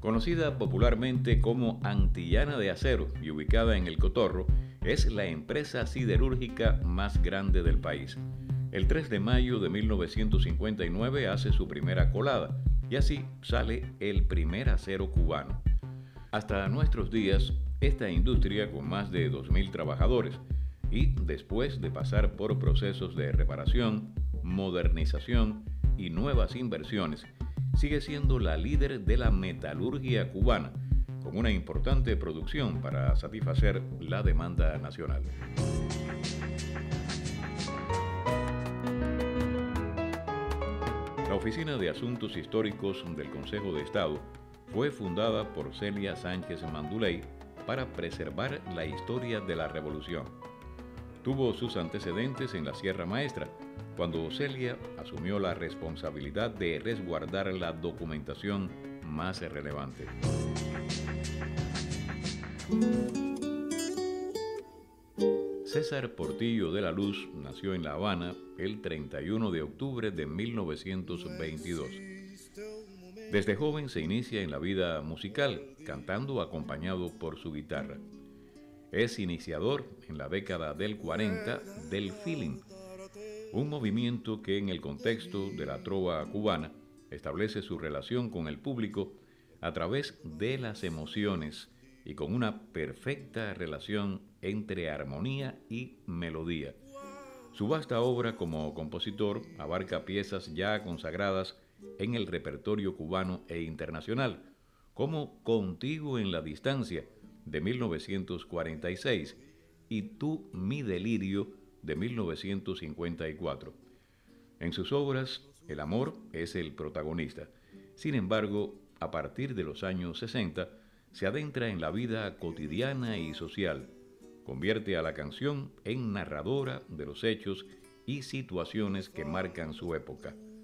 Conocida popularmente como Antillana de Acero y ubicada en El Cotorro, es la empresa siderúrgica más grande del país. El 3 de mayo de 1959 hace su primera colada y así sale el primer acero cubano. Hasta nuestros días, esta industria con más de 2.000 trabajadores y después de pasar por procesos de reparación, modernización y nuevas inversiones, sigue siendo la líder de la metalurgia cubana, con una importante producción para satisfacer la demanda nacional. La Oficina de Asuntos Históricos del Consejo de Estado fue fundada por Celia Sánchez Manduley para preservar la historia de la Revolución. Tuvo sus antecedentes en la Sierra Maestra, cuando Celia asumió la responsabilidad de resguardar la documentación más relevante. César Portillo de la Luz nació en La Habana el 31 de octubre de 1922. Desde joven se inicia en la vida musical, cantando acompañado por su guitarra. Es iniciador en la década del 40 del feeling, un movimiento que en el contexto de la trova cubana establece su relación con el público a través de las emociones y con una perfecta relación entre armonía y melodía. Su vasta obra como compositor abarca piezas ya consagradas en el repertorio cubano e internacional, como Contigo en la Distancia, de 1946, y Tú, mi delirio, de 1954. En sus obras, el amor es el protagonista. Sin embargo, a partir de los años 60, se adentra en la vida cotidiana y social. Convierte a la canción en narradora de los hechos y situaciones que marcan su época.